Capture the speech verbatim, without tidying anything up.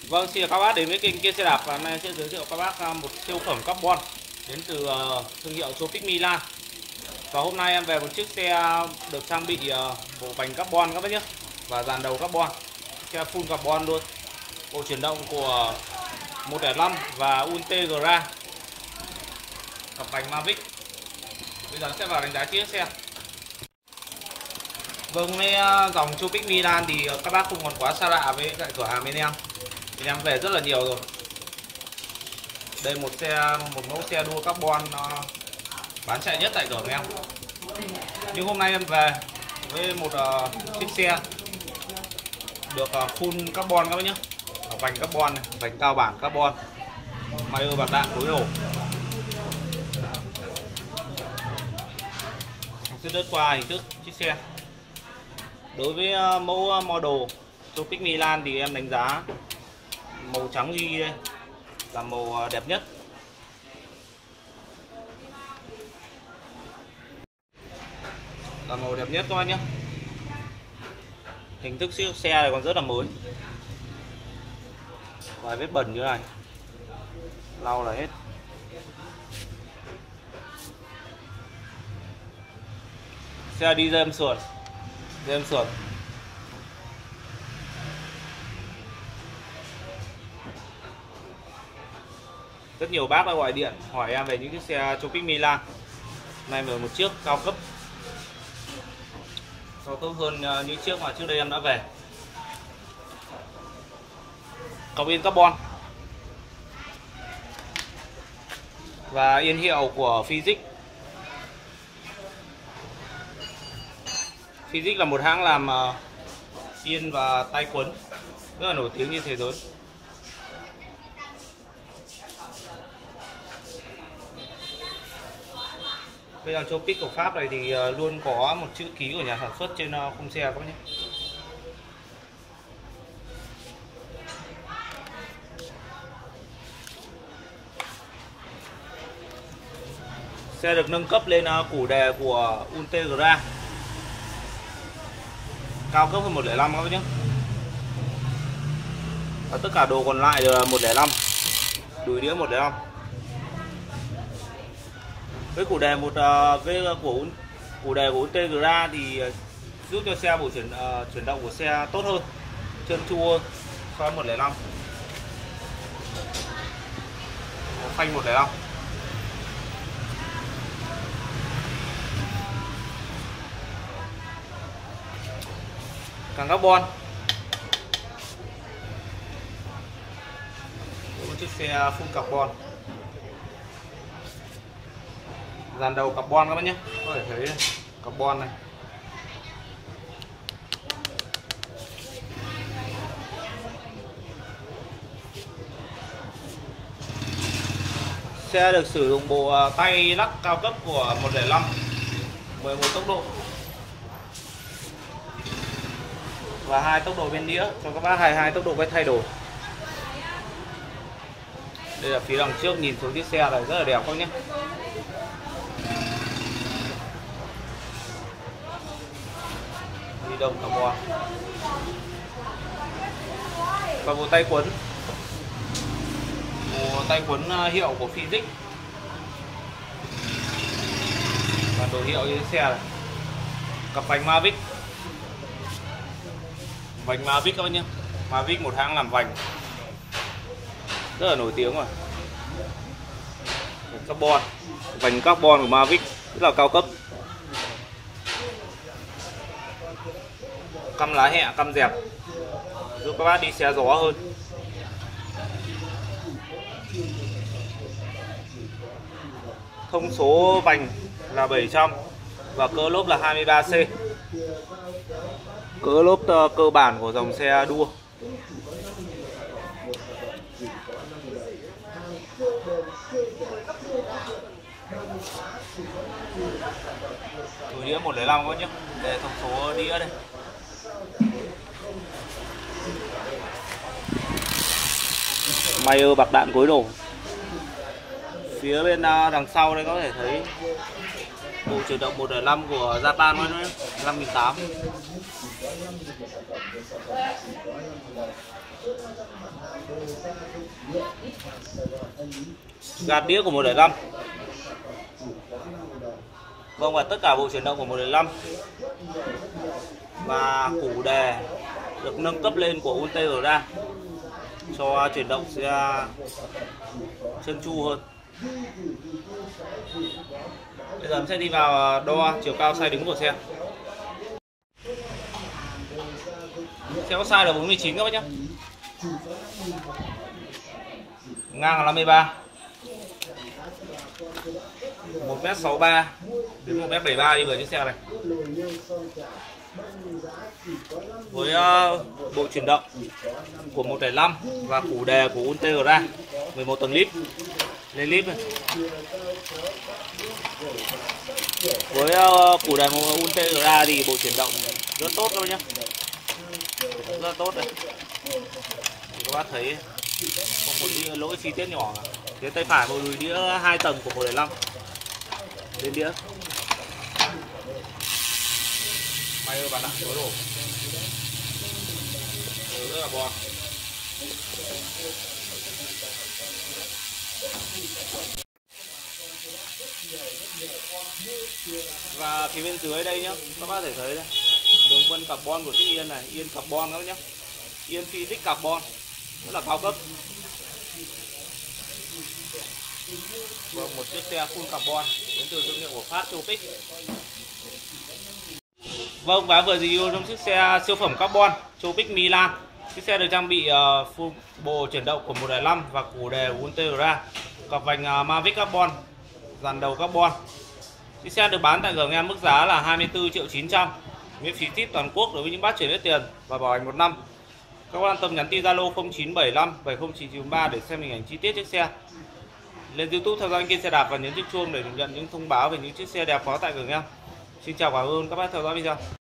Vâng, xin chào các bác đến với kênh Kia Xe Đạp. Và hôm nay sẽ giới thiệu các bác một siêu phẩm carbon đến từ uh, thương hiệu Tropic Milan. Và hôm nay em về một chiếc xe được trang bị uh, bộ bánh carbon các bác nhé, và dàn đầu carbon, xe full carbon luôn, bộ chuyển động của một không năm và Ultegra, cặp bánh Mavic. Bây giờ sẽ vào đánh giá chiếc xe. Vâng, với dòng Tropic Milan thì các bác không còn quá xa lạ với tại cửa hàng bên em. Bên em về rất là nhiều rồi. Đây một xe, một mẫu xe đua carbon bán chạy nhất tại cửa em. Nhưng hôm nay em về với một uh, chiếc xe được uh, full carbon các bác nhé. Vành carbon này, vành cao bản carbon, máy bạc đạn đối đổ. Sẽ đứt qua hình thức chiếc xe. Đối với uh, mẫu model Tropic Milan thì em đánh giá màu trắng ghi đây là màu đẹp nhất. Là màu đẹp nhất các bác nhé. Hình thức chiếc xe này còn rất là mới, vài vết bẩn như này, lau là hết. Xe đi dêm sườn, dêm sườn. Rất nhiều bác đã gọi điện hỏi em về những chiếc xe Tropic Milan. Nay về một chiếc cao cấp, cao cấp hơn những chiếc mà trước đây em đã về. Cọc yên carbon và yên hiệu của Fizik. Fizik là một hãng làm yên và tay quấn rất là nổi tiếng trên thế giới. Bây giờ Tropic của Pháp này thì luôn có một chữ ký của nhà sản xuất trên khung xe các bác nhé. Xe được nâng cấp lên củ đề của Ultegra, cao cấp hơn một không năm các bác nhé. Và tất cả đồ còn lại đều là một không năm, đùi đĩa một không năm. Với củ đề một uh, với của củ đề của Ultegra thì uh, giúp cho xe bộ chuyển uh, chuyển động của xe tốt hơn, trơn tru hơn so với một không năm. Phanh một không năm. Càng carbon. Một chiếc xe full carbon. Dàn đầu carbon các bác nhé, có thể thấy carbon này. Xe được sử dụng bộ tay lắc cao cấp của một không năm, mười một tốc độ và hai tốc độ bên đĩa cho các bác, hai hai tốc độ cách thay đổi. Đây là phía đằng trước, nhìn xuống chiếc xe này rất là đẹp các nhé. Đi đồng carbon và bộ tay quấn, bộ tay quấn hiệu của Fizik và đồ hiệu trên xe này. Cặp vành Mavic, vành Mavic các bác nhé. Mavic một hãng làm vành rất là nổi tiếng rồi. Carbon, vành carbon của Mavic rất là cao cấp. Căm lá hẹ, căm dẹp, giúp các bác đi xe gió hơn. Thông số vành là bảy trăm và cỡ lốp là hai mươi ba C. Cỡ lốp cơ bản của dòng xe đua. Đùi đĩa một không năm các nhé. Đây thông số đĩa đây. Mayer bạc đạn gối đổ. Phía bên đằng sau đây có thể thấy bộ chuyển động một không năm của Japan nữa, năm nghìn tám trăm. Gạt đĩa của một bảy năm. Vâng, và tất cả bộ chuyển động của một bảy năm và củ đề được nâng cấp lên của Ultegra cho chuyển động sẽ trơn tru hơn. Bây giờ em sẽ đi vào đo chiều cao size đứng của xe. Xe có size là bốn mươi chín các bác nhé. Ngang là năm mươi ba. một mét sáu mươi ba đến một mét bảy mươi ba đi với chiếc xe này. Với uh, bộ chuyển động của một bảy năm và củ đề của Ultegra mười một tầng lip lên lip này. Với uh, củ đề Ultegra thì bộ chuyển động rất tốt thôi nhé, rất tốt này. Thì các bác thấy không một cái lỗi chi tiết nhỏ. Phía tay phải một đùi đĩa hai tầng của một bảy năm lên đĩa. May ơi bạn ạ, có đồ rất là bon. Và phía bên dưới đây nhá, các bác có thể thấy đây, đường vân carbon của chiếc yên này, yên carbon các bác nhá, yên physics carbon rất là cao cấp. Vâng, một chiếc xe full carbon đến từ thương hiệu của Phát Tropic. Vâng, và vừa review trong chiếc xe siêu phẩm carbon Tropic Milan. Chiếc xe được trang bị uh, full bộ chuyển động của một bảy năm và củ đề Ultegra, cặp vành uh, Mavic carbon, dàn đầu carbon. Chiếc xe được bán tại cửa em mức giá là hai mươi tư triệu chín trăm, miễn phí ship toàn quốc đối với những bác chuyển hết tiền và bảo hành một năm. Các bạn quan tâm nhắn tin Zalo không chín bảy năm bảy không chín chín ba để xem hình ảnh chi tiết chiếc xe. Lên YouTube theo dõi anh Kiên Xe Đạp và nhấn chiếc chuông để nhận những thông báo về những chiếc xe đẹp có tại cửa em. Xin chào và cảm ơn các bác theo dõi video.